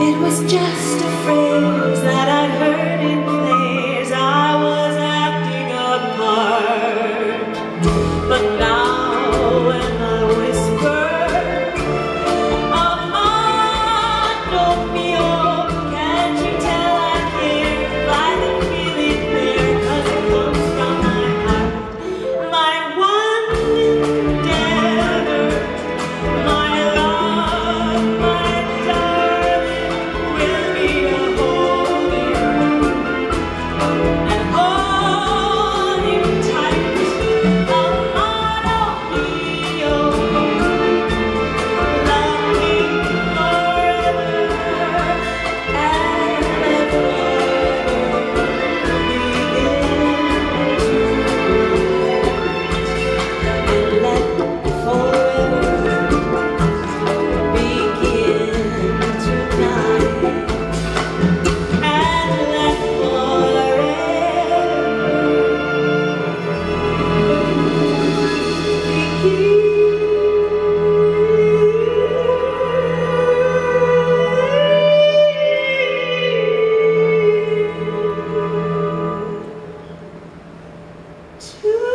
It was just a phrase that I'd heard in plays. I was acting a part, but now when I whisper, Amado, can't you tell I'm here by the feeling clear? 'Cause it comes from my heart, my one endeavor, my love, my darling, will be a holy and hold you tight. Amado, mio, love me forever and let forever begin to and let forever begin tonight and let forever begin